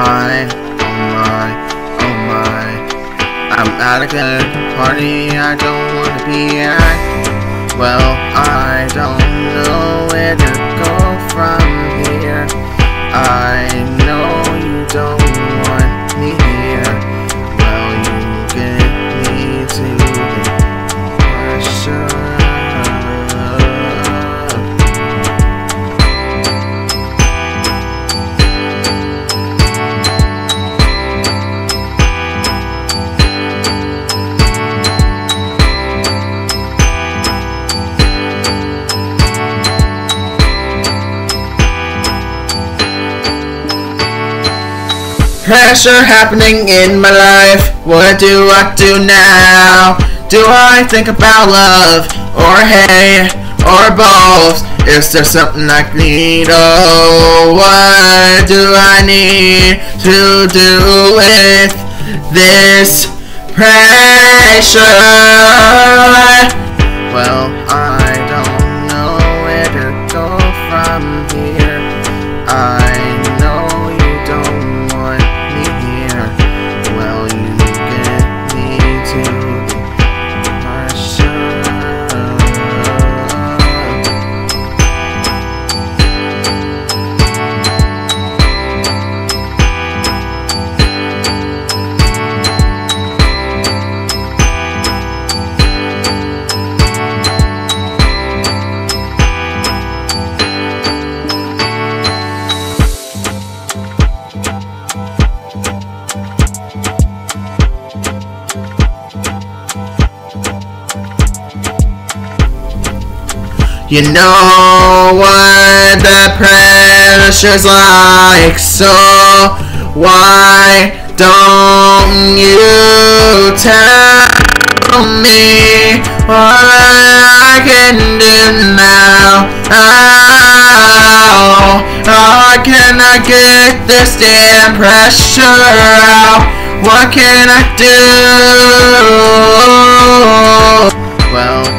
my, oh my, oh my. I'm at a good party I don't want to be at. Well, I don't know where to go from here. I know you don't want me here. Well, you get me to the pressure. Pressure happening in my life. What do I do now? Do I think about love, or hate, or both? Is there something I need? Oh, what do I need to do with this pressure? Well, I don't know where to go from here. I know you don't want me here. Well, you get me to the pressure. You know what the pressure's like, so why don't you tell me what I can do now? How can I get this damn pressure out? What can I do? Well,